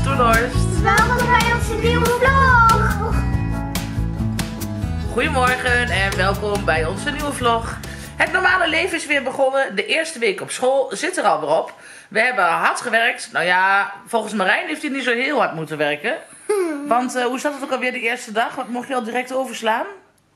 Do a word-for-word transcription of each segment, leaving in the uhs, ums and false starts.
Stoelhorst. Welkom bij onze nieuwe vlog. Goedemorgen en welkom bij onze nieuwe vlog. Het normale leven is weer begonnen. De eerste week op school zit er alweer op. We hebben hard gewerkt. Nou ja, volgens Marijn heeft hij niet zo heel hard moeten werken. Want uh, hoe zat het ook alweer de eerste dag? Wat mocht je al direct overslaan?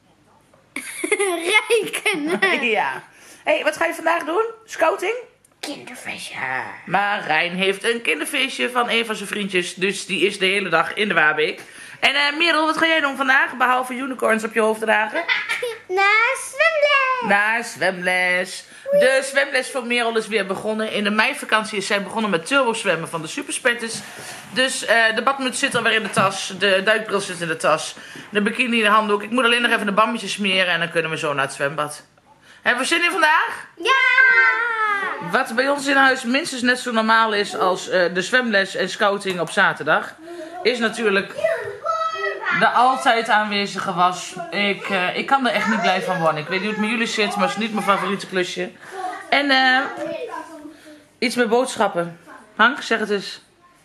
Rekenen. Ja. Hé, hey, wat ga je vandaag doen? Scouting? Kinderfeestje. Marijn heeft een kinderfeestje van een van zijn vriendjes. Dus die is de hele dag in de Waarbeek. En uh, Merel, wat ga jij doen vandaag? Behalve unicorns op je hoofd dragen? Naar zwemles. Naar zwemles. De zwemles van Merel is weer begonnen. In de meivakantie is zij begonnen met turbo zwemmen van de superspetters. Dus uh, de badmuts zit alweer in de tas. De duikbril zit in de tas. De bikini in de handdoek. Ik moet alleen nog even de bammetjes smeren en dan kunnen we zo naar het zwembad. Hebben we zin in vandaag? Ja. Wat bij ons in huis minstens net zo normaal is als uh, de zwemles en scouting op zaterdag, is natuurlijk de altijd aanwezige was. Ik, uh, ik kan er echt niet blij van worden. Ik weet niet hoe het met jullie zit, maar het is niet mijn favoriete klusje. En uh, iets met boodschappen. Hank, zeg het eens.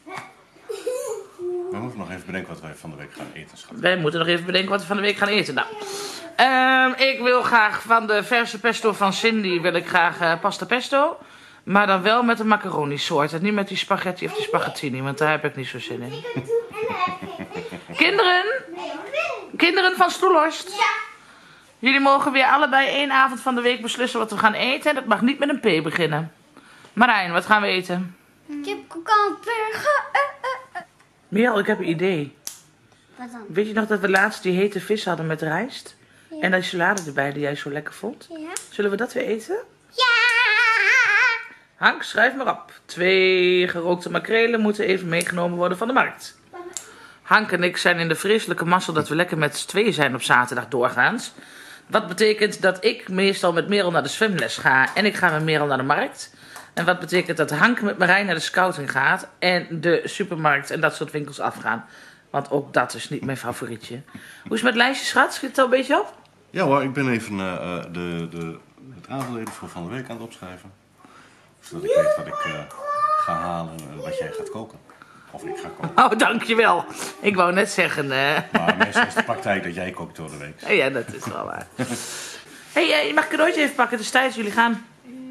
We moeten nog even bedenken wat wij van de week gaan eten, schat. Wij moeten nog even bedenken wat we van de week gaan eten. Nou, uh, ik wil graag van de verse pesto van Cindy wil ik graag uh, pasta pesto. Maar dan wel met een macaroni soort. En niet met die spaghetti of die spaghettini, want daar heb ik niet zo zin in. Kinderen, kinderen van Stoelhorst. Jullie mogen weer allebei één avond van de week beslissen wat we gaan eten. En dat mag niet met een P beginnen. Marijn, wat gaan we eten? Kipkampergen. Merel, ik heb een idee. Wat dan? Weet je nog dat we laatst die hete vis hadden met rijst? Ja. En dat salade erbij die jij zo lekker vond? Ja. Zullen we dat weer eten? Ja. Hank, schrijf maar op. Twee gerookte makrelen moeten even meegenomen worden van de markt. Hank en ik zijn in de vreselijke mazzel dat we lekker met z'n tweeën zijn op zaterdag doorgaans. Wat betekent dat ik meestal met Merel naar de zwemles ga en ik ga met Merel naar de markt. En wat betekent dat Hank met Marijn naar de scouting gaat en de supermarkt en dat soort winkels afgaan. Want ook dat is niet mijn favorietje. Hoe is het met lijstjes, schat? Schiet het al een beetje op? Ja hoor, ik ben even uh, de, de, het aandelen voor van de week aan het opschrijven. Zodat ik weet wat ik uh, ga halen en wat jij gaat koken. Of ik ga koken. Oh, dankjewel. Ik wou net zeggen... Uh... Maar meestal is de praktijk dat jij kookt door de week. Ja, dat is wel waar. Hé, hey, uh, je mag een cadeautje even pakken. Het is tijd, jullie gaan.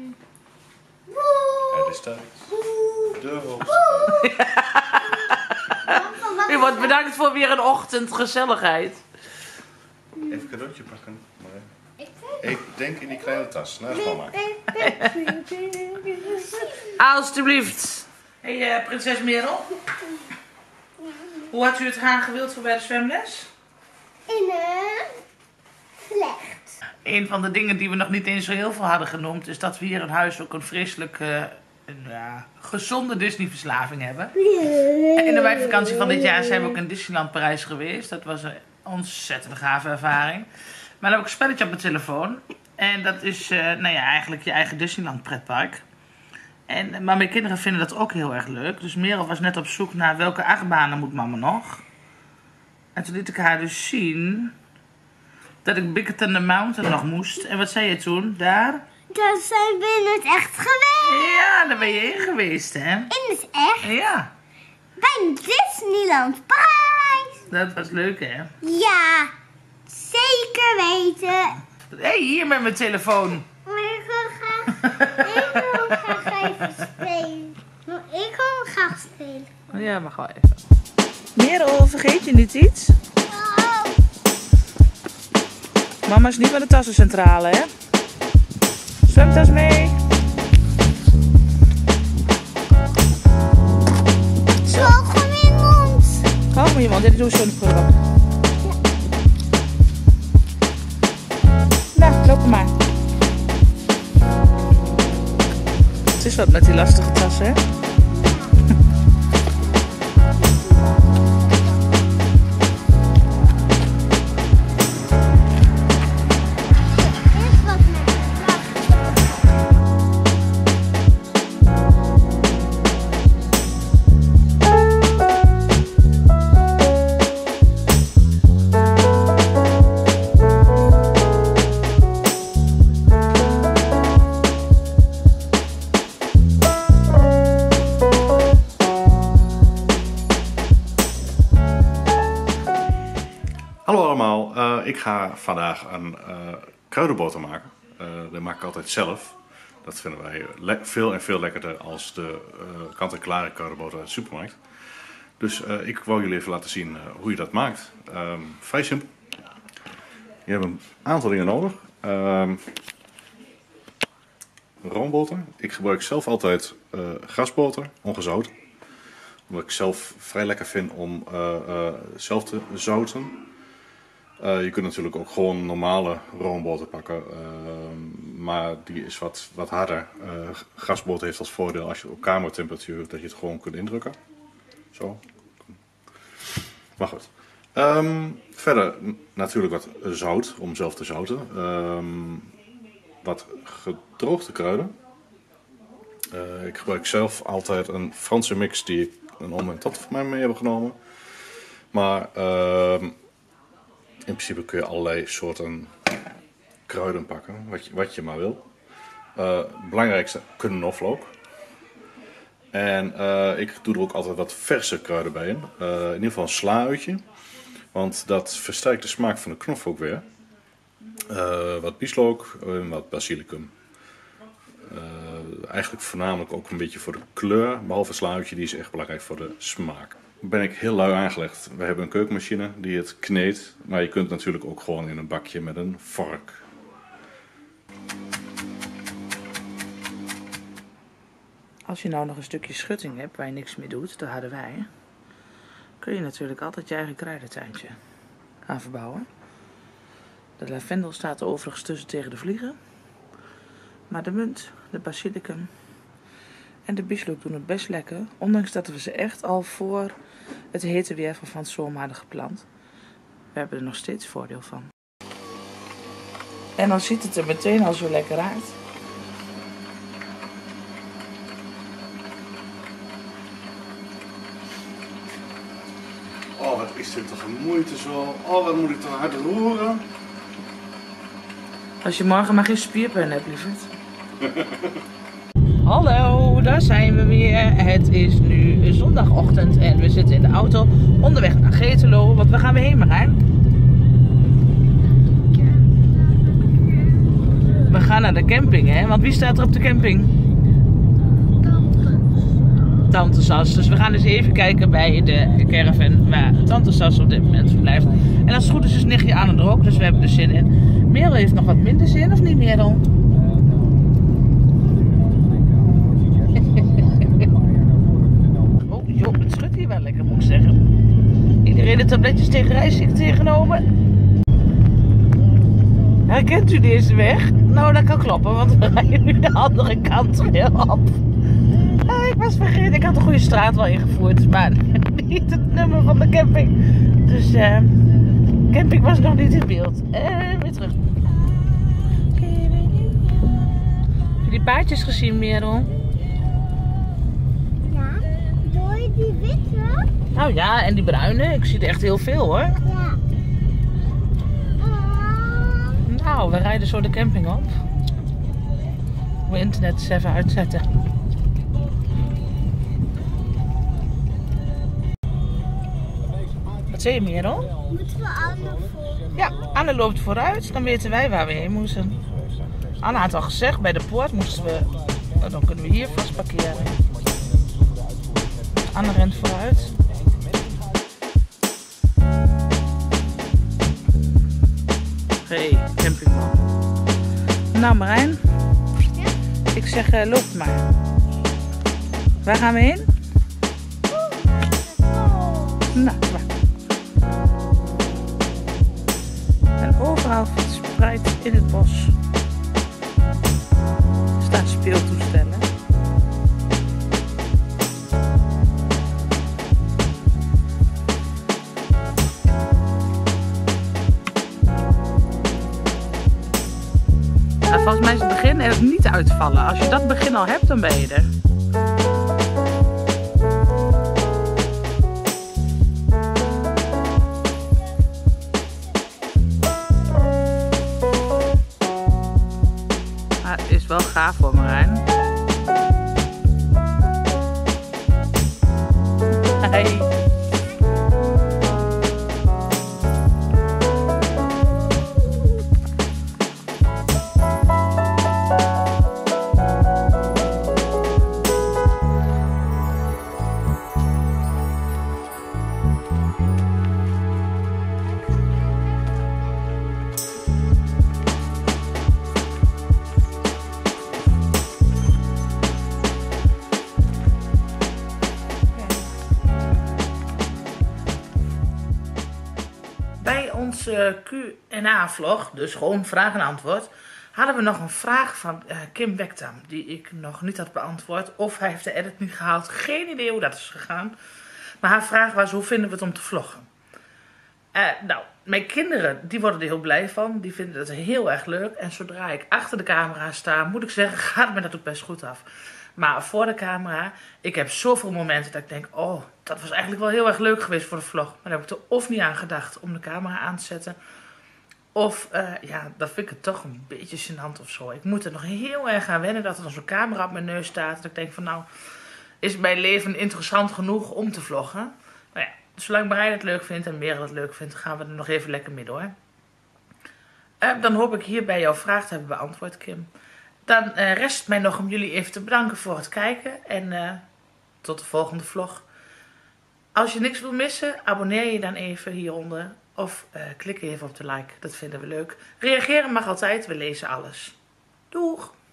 Het is tijd. De U wordt bedankt voor weer een ochtend gezelligheid. Even een cadeautje pakken. Maar ik denk in die kleine tas. Naast mama. Alsjeblieft. Hé, hey, uh, prinses Merel. Hoe had u het haar gewild voor bij de zwemles? In een vlecht. Een van de dingen die we nog niet eens zo heel veel hadden genoemd, is dat we hier in huis ook een vreselijk uh, een, uh, gezonde Disney-verslaving hebben. In de wijkvakantie van dit jaar zijn we ook in Disneyland Parijs geweest. Dat was een ontzettend gave ervaring. Maar dan heb ik een spelletje op mijn telefoon. En dat is uh, nou ja, eigenlijk je eigen Disneyland pretpark. En, maar mijn kinderen vinden dat ook heel erg leuk. Dus Merel was net op zoek naar welke achtbanen moet mama nog. En toen liet ik haar dus zien dat ik Big Thunder Mountain nog moest. En wat zei je toen? Daar? Daar zijn we in het echt geweest. Ja, daar ben je in geweest, hè? In het echt? Ja, Bij Disneyland Parijs. dat was leuk, hè? Ja, zeker weten. Hé, hey, hier met mijn telefoon. Maar ik wil graag, ik wil graag even spelen. Ik wil graag spelen. Ja, mag wel even. Merel, vergeet je niet iets? Oh. Mama is niet bij de tassencentrale, hè? Zwemtas mee. Zo, gewoon in je mond. Hou maar iemand, dit doe ik zo in de prullenbak. Nou, loop maar. Het is wat met die lastige tassen, hè? Is wat met de vlag. Hallo allemaal, uh, ik ga vandaag een uh, kruidenboter maken. Uh, dat maak ik altijd zelf. Dat vinden wij veel en veel lekkerder als de uh, kant-en-klare kruidenboter uit de supermarkt. Dus uh, ik wou jullie even laten zien uh, hoe je dat maakt. Um, vrij simpel. Je hebt een aantal dingen nodig. Um, roomboter. Ik gebruik zelf altijd uh, grasboter, ongezouten. Omdat ik zelf vrij lekker vind om uh, uh, zelf te zouten. Uh, je kunt natuurlijk ook gewoon normale roomboter pakken, uh, maar die is wat, wat harder. Uh, grasboter heeft als voordeel als je op kamertemperatuur dat je het gewoon kunt indrukken. Zo. Maar goed. Um, verder natuurlijk wat zout om zelf te zouten. Um, wat gedroogde kruiden. Uh, ik gebruik zelf altijd een Franse mix die een oom en tante van mij mee hebben genomen. Maar uh, in principe kun je allerlei soorten kruiden pakken, wat je, wat je maar wil. Uh, het belangrijkste, knoflook. En uh, ik doe er ook altijd wat verse kruiden bij in. Uh, in ieder geval een sla-uitje. Want dat versterkt de smaak van de knoflook weer. Uh, wat bieslook en wat basilicum. Uh, eigenlijk voornamelijk ook een beetje voor de kleur. Behalve het sla-uitje, die is echt belangrijk voor de smaak. Ben ik heel lui aangelegd. We hebben een keukenmachine die het kneedt. Maar je kunt het natuurlijk ook gewoon in een bakje met een vork. Als je nou nog een stukje schutting hebt waar je niks mee doet, dat hadden wij, kun je natuurlijk altijd je eigen kruidentuintje gaan verbouwen. De lavendel staat er overigens tussen tegen de vliegen. Maar de munt, de basilicum en de bieslook doen het best lekker. Ondanks dat we ze echt al voor het hete weer van van zomer hadden geplant. We hebben er nog steeds voordeel van. En dan ziet het er meteen al zo lekker uit. Oh, wat is dit toch een moeite zo. Oh, wat moet ik toch hard roeren. Als je morgen maar geen spierpijn hebt, lieverd. Hallo, daar zijn we weer. Het is nu zondagochtend en we zitten in de auto onderweg naar Getelo. Want waar gaan we heen, Marijn? We gaan naar de camping, hè? Want wie staat er op de camping? Tante Sas. Dus we gaan eens even kijken bij de caravan waar Tante Sas op dit moment verblijft. En als het goed is, is nichtje aan er ook, dus we hebben er zin in. Merel heeft nog wat minder zin, of niet, Merel? Oh, joh, het schudt hier wel lekker, moet ik zeggen. Iedereen de tabletjes tegen reisziekte ingenomen. Herkent u deze weg? Nou, dat kan kloppen, want we rijden nu de andere kant weer op. Ah, ik was vergeten, ik had de goede straat wel ingevoerd, maar niet het nummer van de camping. Dus uh, camping was nog niet in beeld. En weer terug. Heb je die paardjes gezien, Merel? Ja, doe je die witte? Nou ja, en die bruine. Ik zie er echt heel veel, hoor. Ja. Uh... Nou, we rijden zo de camping op. Mijn internet eens even uitzetten. Wat zei je, Merel? Moeten we Anne voor? Ja, Anne loopt vooruit, dan weten wij waar we heen moesten. Anne had al gezegd, bij de poort moesten we, dan kunnen we hier vast parkeren. Anne rent vooruit. Hey, campingman. Nou Marijn, Ja? ik zeg uh, loop maar. Waar gaan we heen? Nou, waar. En overal verspreid in het bos staan speeltoestellen. Nou, volgens mij is het begin er niet uitvallen. Als je dat begin al hebt, dan ben je er. Het is wel gaaf hoor, Marijn. Hey. onze Q en A-vlog, dus gewoon vraag en antwoord, hadden we nog een vraag van uh, Kim Bektam, die ik nog niet had beantwoord. Of hij heeft de edit niet gehaald, geen idee hoe dat is gegaan. Maar haar vraag was, hoe vinden we het om te vloggen? Uh, nou, mijn kinderen, die worden er heel blij van. Die vinden het heel erg leuk. En zodra ik achter de camera sta, moet ik zeggen, gaat me dat ook best goed af. Maar voor de camera, ik heb zoveel momenten dat ik denk, oh, dat was eigenlijk wel heel erg leuk geweest voor de vlog. Maar dan heb ik er of niet aan gedacht om de camera aan te zetten. Of, uh, ja, dat vind ik het toch een beetje gênant of zo. Ik moet er nog heel erg aan wennen dat er dan zo'n camera op mijn neus staat. Dat ik denk van, nou, is mijn leven interessant genoeg om te vloggen? Nou ja, zolang Marijn het leuk vindt en Merel het leuk vindt, gaan we er nog even lekker mee door. Uh, dan hoop ik hierbij jouw vraag te hebben beantwoord, Kim. Dan uh, rest mij nog om jullie even te bedanken voor het kijken. En uh, tot de volgende vlog. Als je niks wil missen, abonneer je dan even hieronder. Of uh, klik even op de like, dat vinden we leuk. Reageren mag altijd, we lezen alles. Doeg!